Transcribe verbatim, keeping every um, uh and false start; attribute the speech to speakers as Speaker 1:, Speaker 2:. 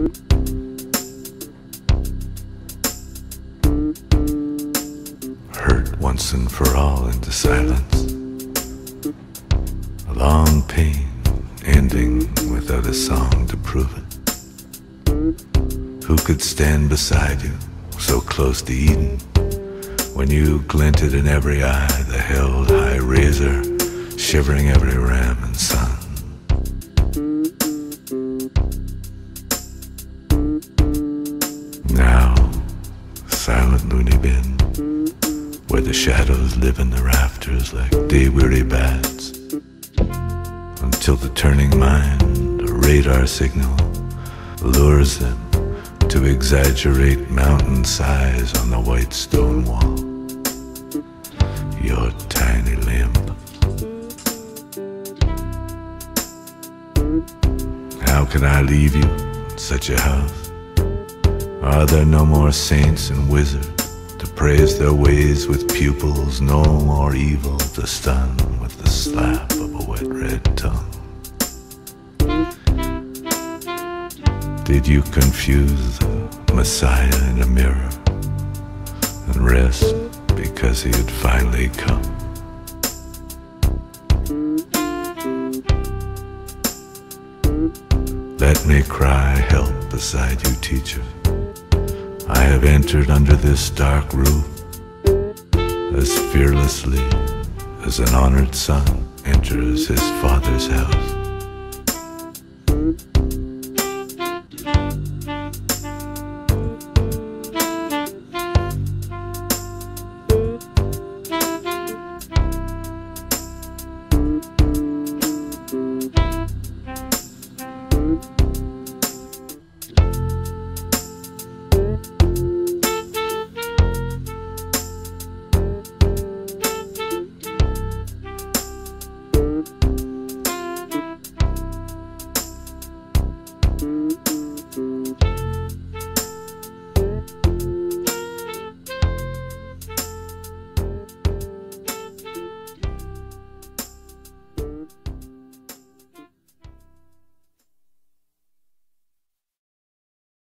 Speaker 1: Hurt once and for all into silence. A long pain ending without a song to prove it. Who could stand beside you, so close to Eden, when you glinted in every eye the held high razor, shivering every ram and sun? Now, silent loony bin, where the shadows live in the rafters like day-weary bats, until the turning mind, a radar signal, lures them to exaggerate mountain size on the white stone wall. Your tiny limb. How can I leave you in such a house? Are there no more saints and wizards to praise their ways with pupils, no more evil to stun with the slap of a wet red tongue? Did you confuse the Messiah in a mirror and rest because he had finally come? Let me cry help beside you, teacher. I have entered under this dark roof as fearlessly as an honored son enters his father's house.